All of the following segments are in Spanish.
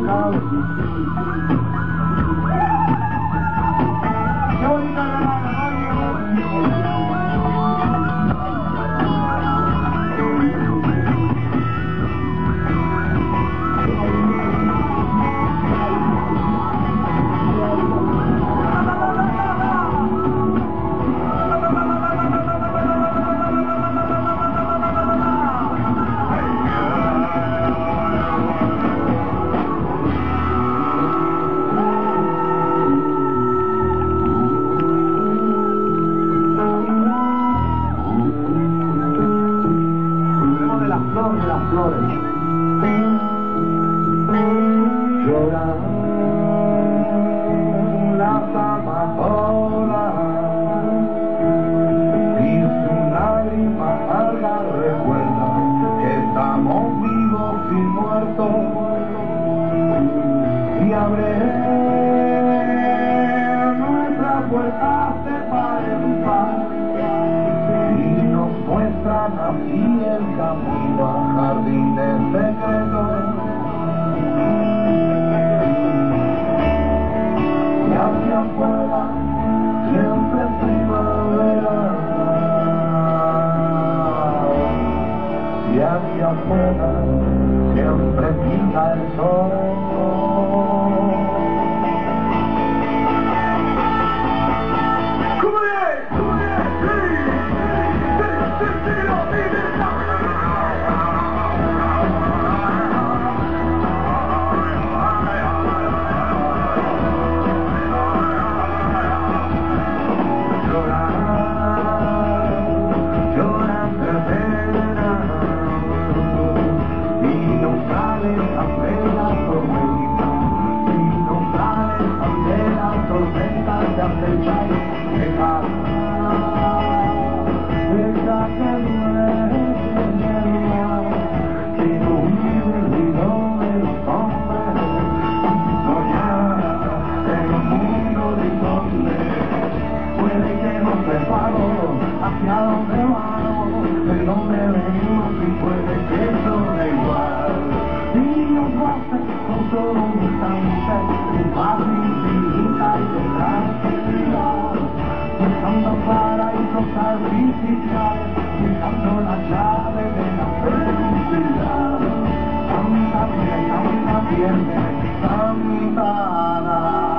lado. Qué bonita la flor de las flores. Lloran las amapolas y su lágrima amarga recuerda que estamos vivos y muertos, y abre nuestras puertas de par en par y nos muestran así el camino a jardines secretos. Y hacia afuera siempre es primavera, y hacia afuera siempre pinta el sol. Hacia dónde vamos, de dónde venimos, y puede que eso da igual. Y nos basta con solo un instante, un paso infinita y de tranquilidad, buscando paraísos artificiales, buscando la llave de la felicidad. Santa Virgen, Santa Ana.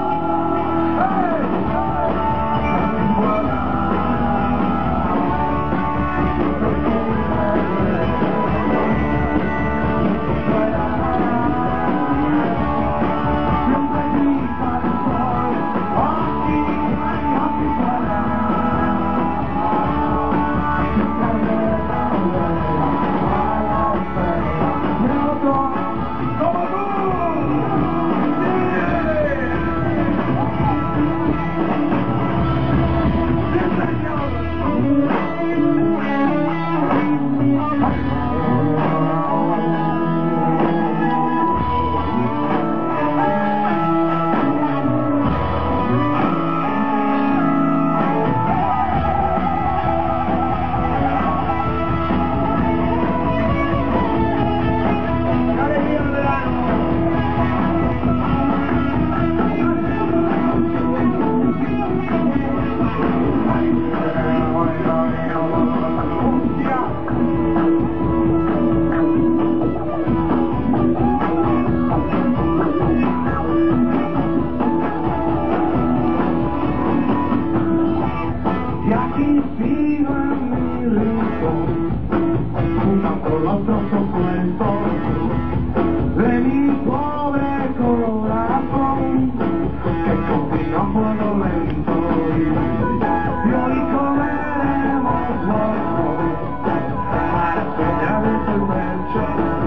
De mi pobre corazón que cocina a fuego lento, y hoy comeremos los dos para soñar en tu pecho.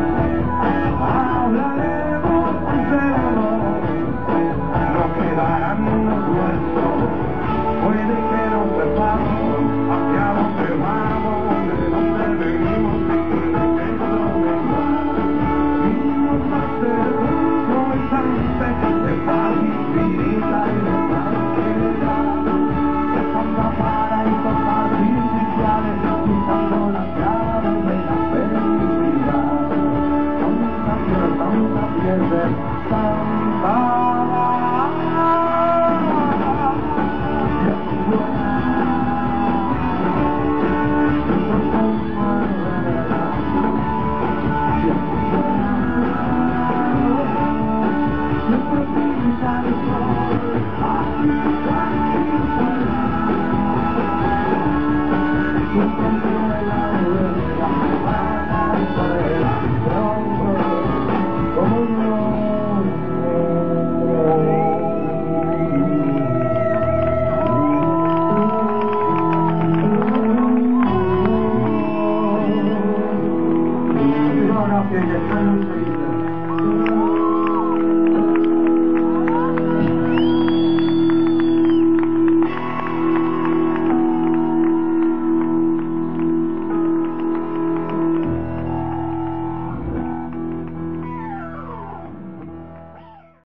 Hablaremos del amor, no quedarán unos huesos. Puede que no sepamos hacia dónde vamos, de dónde venimos, y puede que eso me va. Y nos va a ser mucho instante. ser Santa